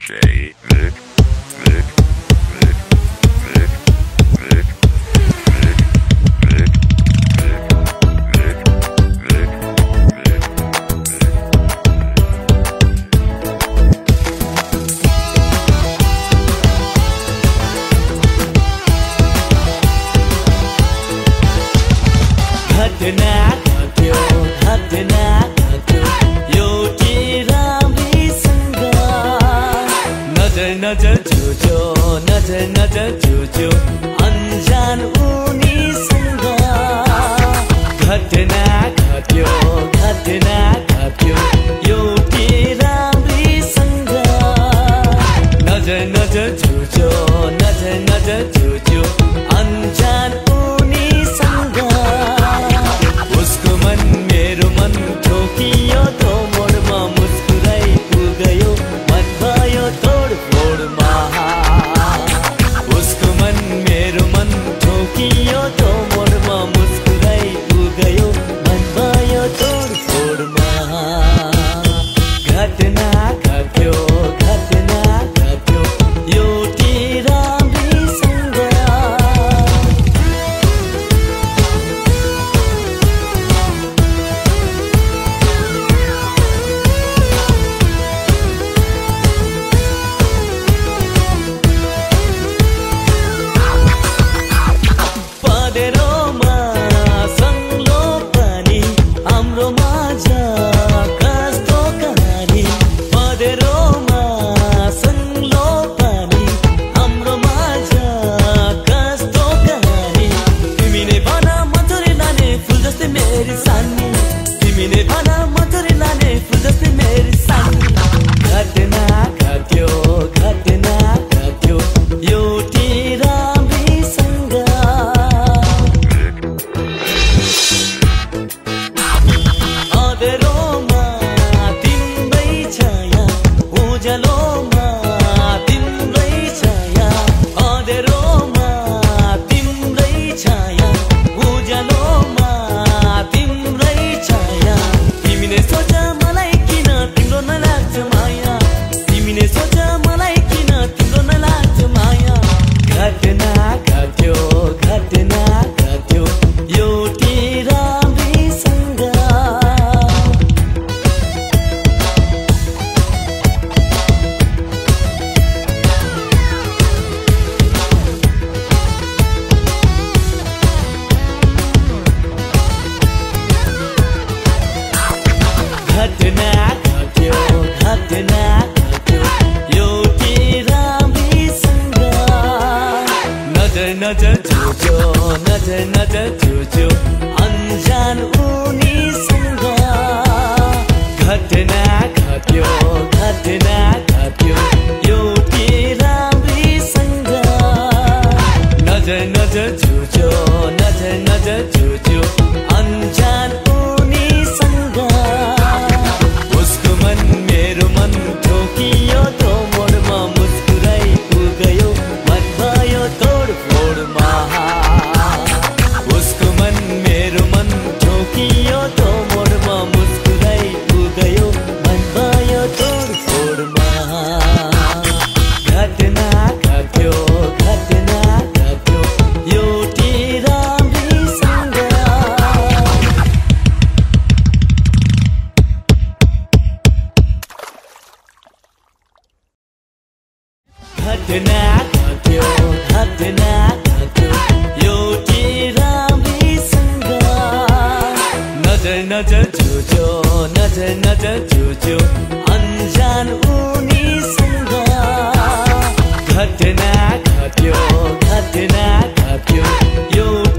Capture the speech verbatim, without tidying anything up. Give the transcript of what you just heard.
J Vic Vic Vic Vic Vic Vic Vic Vic घटना घट्यो घटना घट्यो एउटी राम्रीसँग नजर नजर जुझ्यो नजर नजर जुझ्यो अन्जान उनीसँग घटना घट्यो घटना घट्यो एउटी राम्रीसँग नजर नजर जुझ्यो नजर नजर जुझ्यो अन्जान उनीसँग उसको मन मेरो मन ठोकियो तो मोडमा मुस्कुराई पुगयो मन भयो तोड फोडमा उसको मन मेरो मन ठोकियो तो मोडमा मुस्कुराई पुगयो मन भयो तोड फोडमा घटना घट्यो घटना घट्यो एउटी राम्रीसँग घटना घट्यो घटना घट्यो एउटी राम्रीसँग नजर नजर जुझ्यो नजर नजर जुझ्यो अन्जान उनीसँग घटना घट्यो घटना घट्यो एउटी राम्रीसँग नजर नजर जुझ्यो नजर नजर जुझ्यो अन्जान उनीसँग उसको मन मेरो मन ठोकियो तो मोडमा मुस्कुराई पुगयो मन भयो तोड फोडमा उसको मन मेरो मन ठोकियो तो मोडमा मुस्कुराई पुगयो मन भयो तोड फोडमा घटना घट्यो घटना घट्यो एउटी राम्रीसँग घटना घट्यो घटना घट्यो एउटी राम्रीसँग नजर नजर जुझ्यो नजर नजर जुझ्यो अन्जान उनीसँग घटना घट्यो घटना घट्यो एउटा